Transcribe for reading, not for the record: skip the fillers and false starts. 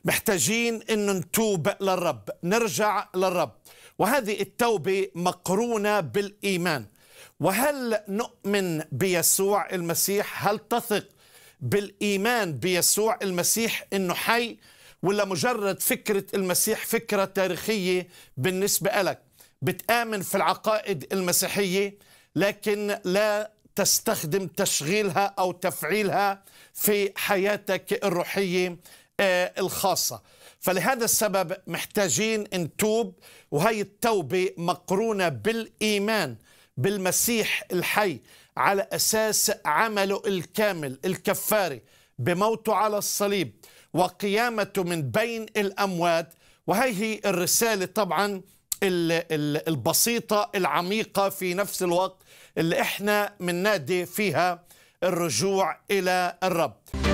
محتاجين أن نتوب للرب، نرجع للرب، وهذه التوبة مقرونة بالإيمان. وهل نؤمن بيسوع المسيح؟ هل تثق بالإيمان بيسوع المسيح أنه حي، ولا مجرد فكرة المسيح فكرة تاريخية بالنسبة لك؟ بتآمن في العقائد المسيحية لكن لا تستخدم تشغيلها أو تفعيلها في حياتك الروحية الخاصة. فلهذا السبب محتاجين نتوب، وهي التوبة مقرونة بالإيمان بالمسيح الحي على أساس عمله الكامل الكفاري بموته على الصليب وقيامته من بين الأموات. وهي الرسالة طبعا البسيطة العميقة في نفس الوقت اللي احنا مننادي فيها الرجوع إلى الرب.